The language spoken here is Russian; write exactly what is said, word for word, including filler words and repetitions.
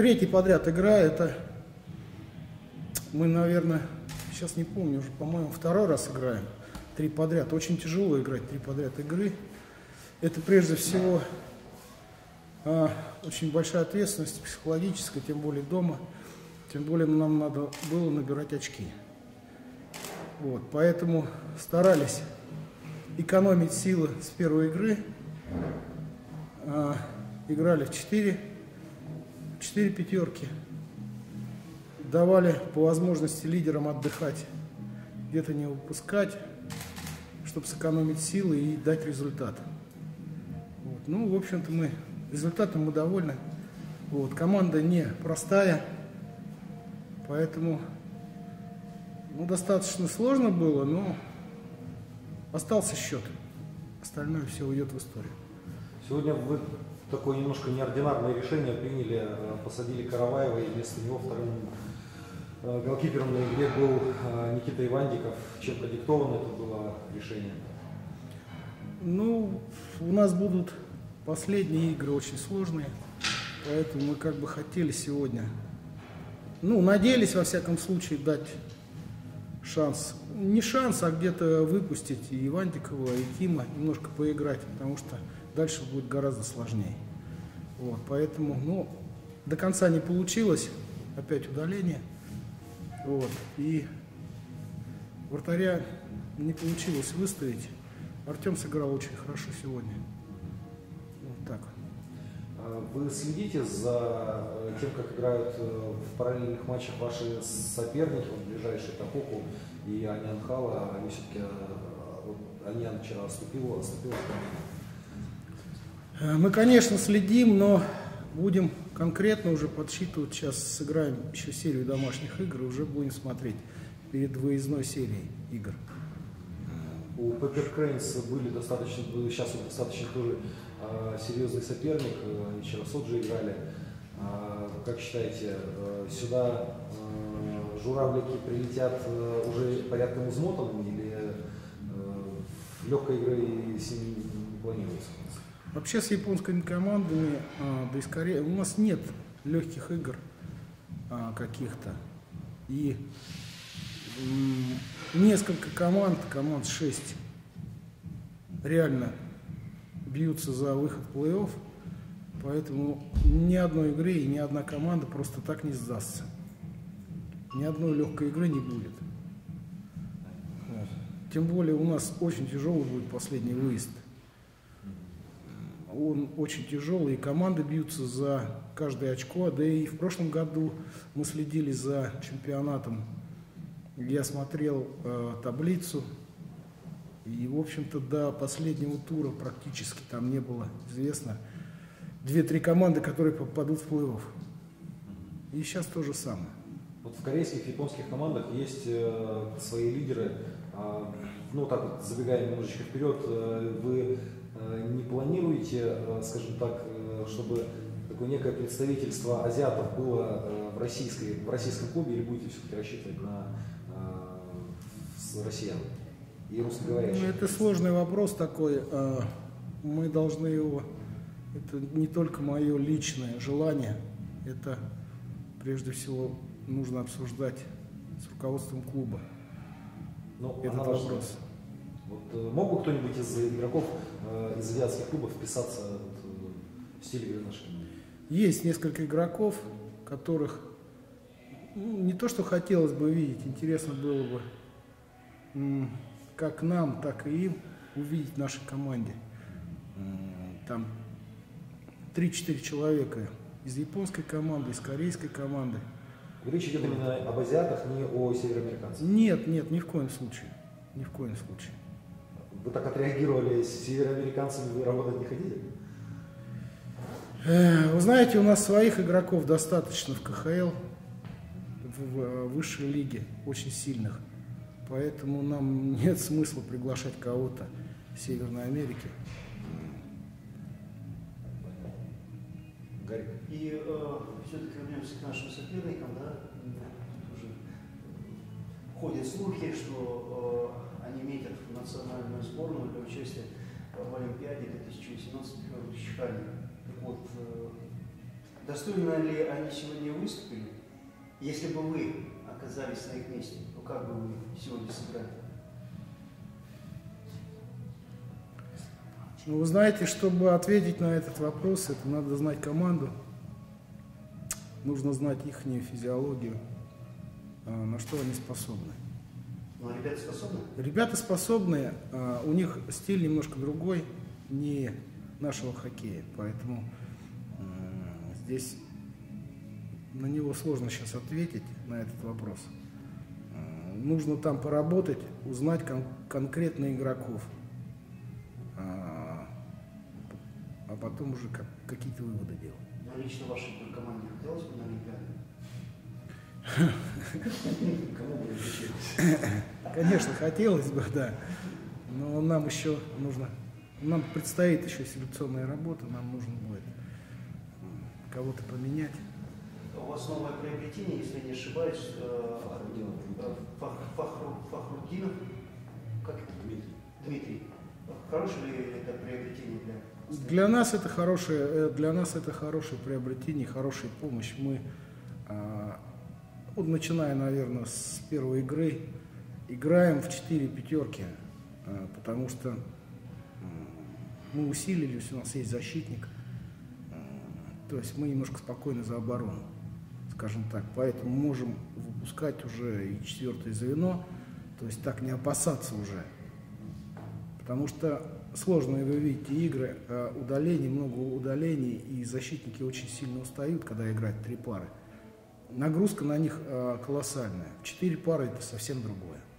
третий подряд игра, это мы, наверное, сейчас не помню, уже, по-моему, второй раз играем. Три подряд. Очень тяжело играть три подряд игры. Это прежде всего а, очень большая ответственность психологическая, тем более дома. Тем более нам надо было набирать очки. Вот, поэтому старались экономить силы с первой игры. А, играли в четыре, четыре пятерки. Давали по возможности лидерам отдыхать, где-то не выпускать, чтобы сэкономить силы и дать результат. Вот. Ну, в общем-то, мы результатом мы довольны. Вот. Команда не простая, поэтому ну, достаточно сложно было, но остался счет. Остальное все уйдет в историю. Сегодня вы такое немножко неординарное решение приняли, посадили Караваева, и вместо него вторым голкипером на игре был Никита Ивандиков. Чем продиктовано это было решение? Ну, у нас будут последние игры очень сложные, поэтому мы как бы хотели сегодня, ну, надеялись во всяком случае дать шанс. Не шанс, а где-то выпустить и Ивандикова, и Кима, немножко поиграть, потому что дальше будет гораздо сложнее. Вот, поэтому, ну, до конца не получилось, опять удаление. Вот, и вратаря не получилось выставить. Артем сыграл очень хорошо сегодня. Вот так. Вы следите за тем, как играют в параллельных матчах ваши соперники, вот ближайшие Тококу и Анян Хала? Они все-таки, вот, Анян вчера отступил, отступил. Мы, конечно, следим, но будем конкретно уже подсчитывать. Сейчас сыграем еще серию домашних игр и уже будем смотреть перед выездной серией игр. У Пеппер Крейнс были достаточно, сейчас достаточно тоже э, серьезный соперник, они вчера в Соджи играли. Э, как считаете, э, сюда э, журавлики прилетят э, уже порядком измотанными или э, легкой игрой с ними не планируется? Вообще с японскими командами, а, да и скорее, у нас нет легких игр а, каких-то. И м, несколько команд, команд шесть, реально бьются за выход в плей-офф. Поэтому ни одной игры и ни одна команда просто так не сдастся. Ни одной легкой игры не будет. Вот. Тем более у нас очень тяжелый будет последний выезд. Он очень тяжелый, и команды бьются за каждое очко. Да и в прошлом году мы следили за чемпионатом. Я смотрел э, таблицу, и, в общем-то, до последнего тура практически там не было известно две-три команды, которые попадут в плей-офф. И сейчас то же самое. Вот в корейских, японских командах есть э, свои лидеры. Э, ну, так вот, забегая немножечко вперед, э, вы не планируете, скажем так, чтобы такое некое представительство азиатов было в, российской, в российском клубе, или будете все-таки рассчитывать на э, россиян и русскоговорящих? Ну, это сложный вопрос такой. Мы должны его... Это не только мое личное желание, это прежде всего нужно обсуждать с руководством клуба. Но этот вопрос. Вот, мог бы кто-нибудь из игроков э, из азиатских клубов вписаться вот, в стиль игры нашей команды? Есть несколько игроков, которых ну, не то что хотелось бы видеть, интересно было бы м, как нам, так и им увидеть в нашей команде. Там три-четыре человека из японской команды, из корейской команды. Речь идет именно об азиатах, не о североамериканцах? Нет, нет, ни в коем случае. Ни в коем случае. Вы так отреагировали, с североамериканцами вы работать не хотите? Вы знаете, у нас своих игроков достаточно в ка ха эл, в высшей лиге, очень сильных. Поэтому нам нет смысла приглашать кого-то из Северной Америки. Гарик. И э, все-таки вернемся к нашим соперникам, да? Уже ходят слухи, что э, они метят в национальную сборную для участия в Олимпиаде две тысячи восемнадцать в Чехане. Так вот, э, Достойно ли они сегодня выступили? Если бы вы оказались на их месте, то как бы вы сегодня сыграли? Ну, вы знаете, чтобы ответить на этот вопрос, это надо знать команду, нужно знать их физиологию, на что они способны. Ну, а ребята способны? Ребята способны, у них стиль немножко другой, не нашего хоккея, поэтому здесь на него сложно сейчас ответить, на этот вопрос. Нужно там поработать, узнать кон- конкретно игроков, а, а потом уже как, какие-то выводы делать. Но лично вашей команде хотелось бы на Олимпиаду? Кому бы хотелось? Конечно, хотелось бы, да, но нам еще нужно, нам предстоит еще селекционная работа, нам нужно будет кого-то поменять. У вас новое приобретение, если я не ошибаюсь, Фахрудинов. Фах, Фахру, Фахрудинов, как это? Дмитрий. Дмитрий. Хорошее ли это приобретение для? Для нас это хорошее, для нас это хорошее приобретение, хорошая помощь. Мы, вот начиная, наверное, с первой игры, играем в четыре пятерки, потому что мы усилились, у нас есть защитник, то есть мы немножко спокойны за оборону, скажем так, поэтому можем выпускать уже и четвертое звено, то есть так не опасаться уже, потому что сложные, вы видите, игры, удалений, много удалений, и защитники очень сильно устают, когда играют три пары. Нагрузка на них колоссальная. Четыре пары – это совсем другое.